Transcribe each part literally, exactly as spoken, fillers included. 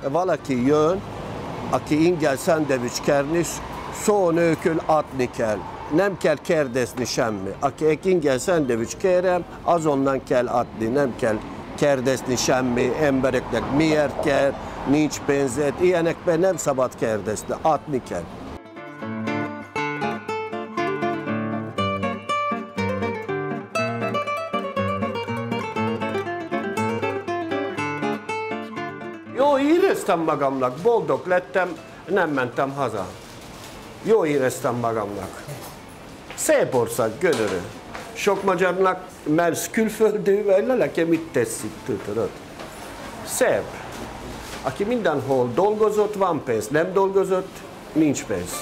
valaki jön, aki ingyen szendvics kerni, szó nélkül adni kell. Nem kell kérdezni semmi. Aki ingyen szendvics kérem, azonnal kell adni, nem kell kérdezni semmi embereknek, miért kell, nincs pénzed, ilyenekben nem szabad kérdezni, adni kell. Jó éreztem magamnak, boldog lettem, nem mentem haza. Jó éreztem magamnak. Szép ország, gyönyörű. Sok magyarnak, mert külföldű, vagy lelke mit teszik, tudod? Szép. Aki mindenhol dolgozott, van pénz. Nem dolgozott, nincs pénz.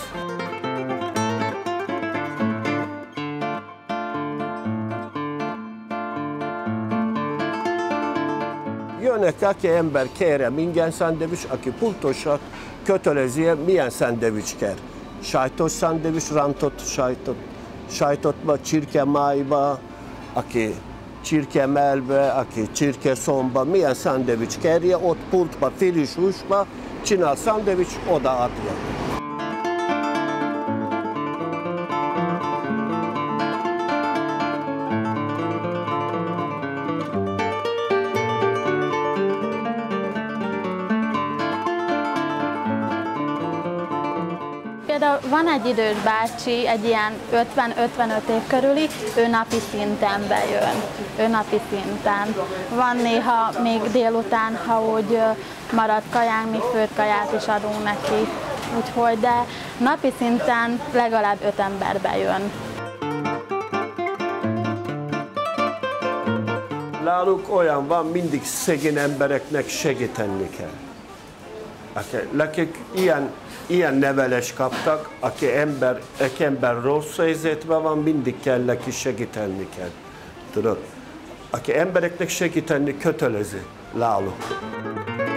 Jönnek, aki ember kérem ingyen szendvics, aki pultosat kötelezi, milyen szendvics kér. Sajtos szendvics, rántott sajtot, sajtotba, csirkemájba, aki csirkemelbe, aki csirkeszomba, milyen szendvics kérje, ott pultba, friss húsba, csinál szendvics, odaadja. Például van egy idős bácsi, egy ilyen ötven-ötvenöt év körüli, ő napi szinten bejön, ő napi szinten. Van néha még délután, ha úgy marad kajánk, mi főtt kaját is adunk neki. Úgyhogy, de napi szinten legalább öt ember bejön. Náluk olyan van, mindig szegény embereknek segíteni kell. Nekik ilyen, ilyen nevelést kaptak, aki ember, egy ember rossz helyzetben van, mindig kell neki segíteni kell. Tudod? Aki embereknek segíteni kötelező náluk.